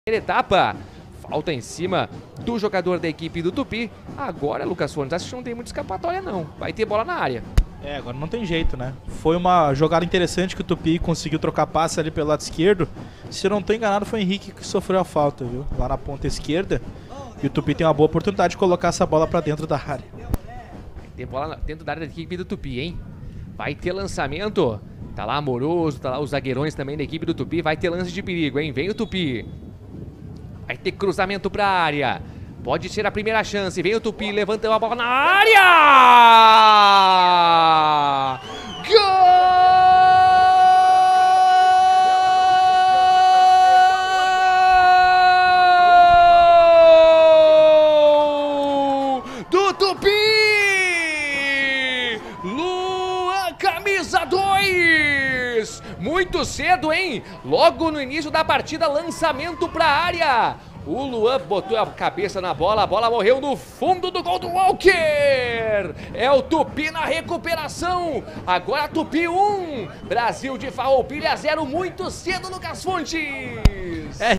Etapa, falta em cima do jogador da equipe do Tupi. Agora, Lucas Fontes, acho que não tem muita escapatória não, vai ter bola na área. Agora não tem jeito, né? Foi uma jogada interessante que o Tupi conseguiu trocar passe ali pelo lado esquerdo. Se eu não tô enganado, foi o Henrique que sofreu a falta, viu? Lá na ponta esquerda. E o Tupi tem uma boa oportunidade de colocar essa bola pra dentro da área. Tem bola dentro da área da equipe do Tupi, hein? Vai ter lançamento. Tá lá Amoroso, tá lá os zagueirões também da equipe do Tupi. Vai ter lance de perigo, hein? Vem o Tupi. Vai ter cruzamento pra área. Pode ser a primeira chance. Vem o Tupi, levanta a bola na área! Gol! Do Tupi! Luan, camisa 2! Muito cedo, hein? Logo no início da partida, lançamento pra área. O Luan botou a cabeça na bola, a bola morreu no fundo do gol do Walker. É o Tupi na recuperação. Agora Tupi 1, Brasil de Farroupilha 0, muito cedo, Lucas Fontes.